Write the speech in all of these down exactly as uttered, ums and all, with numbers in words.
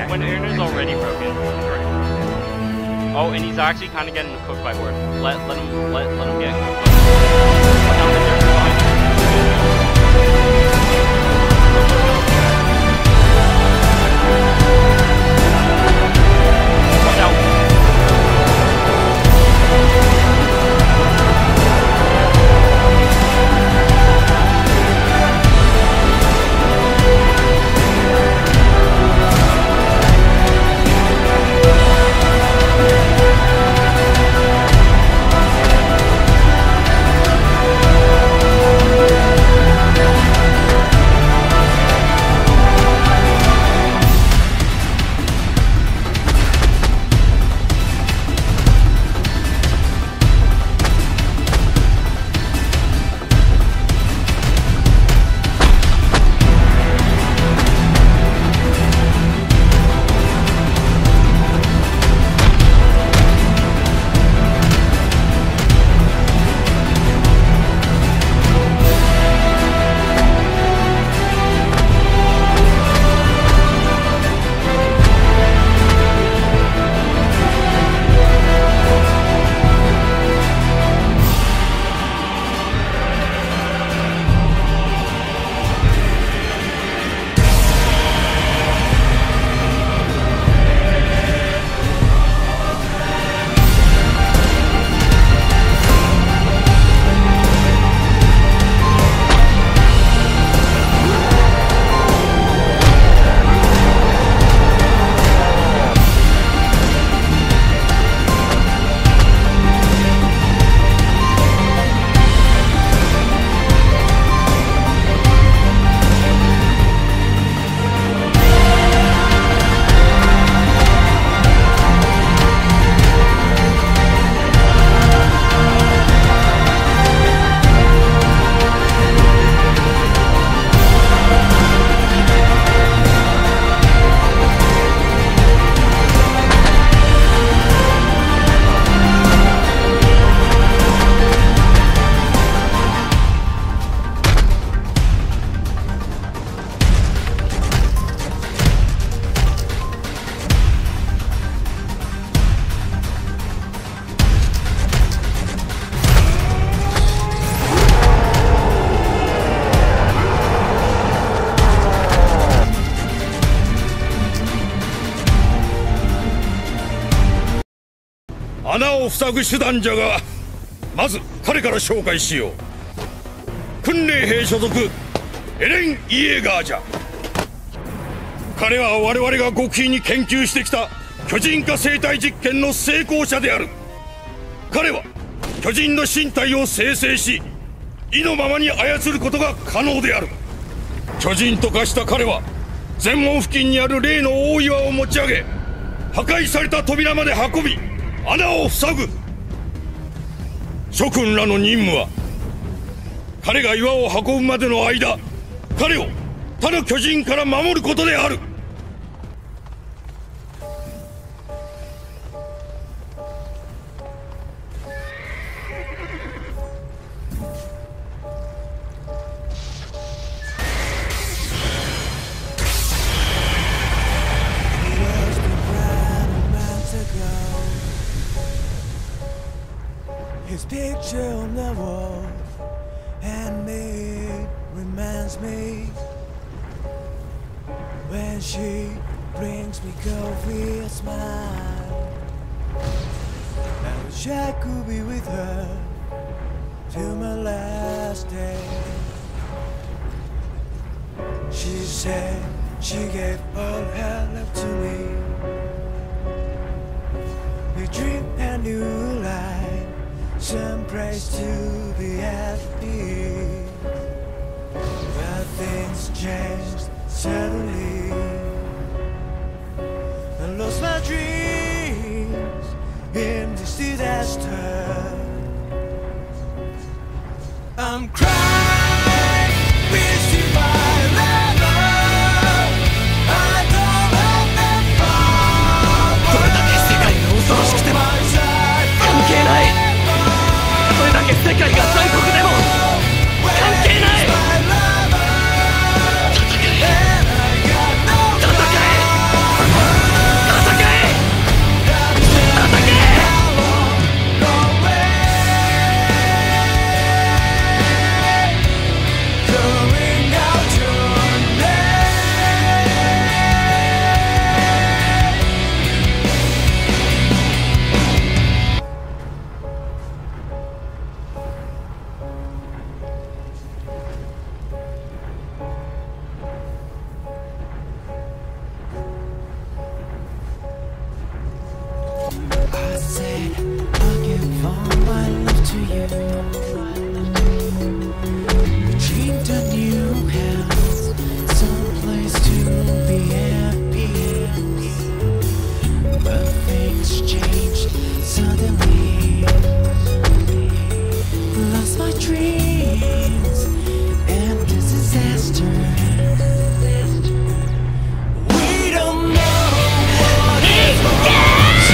when Aaron's already broken. Oh, and he's actually kind of getting cooked by Ward. Let let him let let him get cooked. Down in there, fine. Watch out. 穴を塞ぐ手段じゃが、まず彼から紹介しよう。訓練兵所属エレン・イエーガーじゃ。彼は我々が極秘に研究してきた巨人化生体実験の成功者である。彼は巨人の身体を生成し、意のままに操ることが可能である。巨人と化した彼は全門付近にある例の大岩を持ち上げ、破壊された扉まで運び穴を塞ぐ。諸君らの任務は彼が岩を運ぶまでの間、彼を他の巨人から守ることである。 His picture on the wall, handmade, reminds me when she brings me coffee, a smile. I wish I could be with her till my last day. She said she gave all her love to me. We dream a new life, some praise to be happy. But things changed suddenly. I lost my dreams in this disaster. I'm crying, missing my lover. I don't have that power. どれだけ世界が恐ろしくても関係ない。どれだけ世界が残酷でも関係ない。戦え戦え。 to you. Dreamed a new house, someplace to be at peace. But things changed suddenly. Lost my dreams and this disaster. We don't know what is wrong.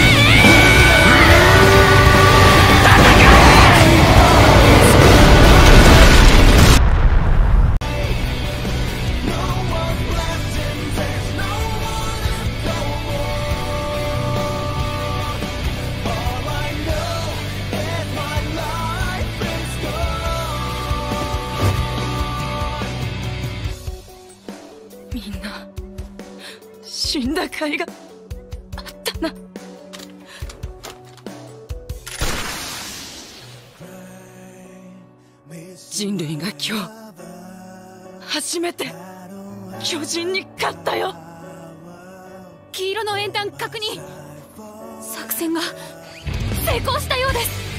みんな死んだ甲斐があったな。人類が今日初めて巨人に勝ったよ。黄色の円盤確認。作戦が成功したようです。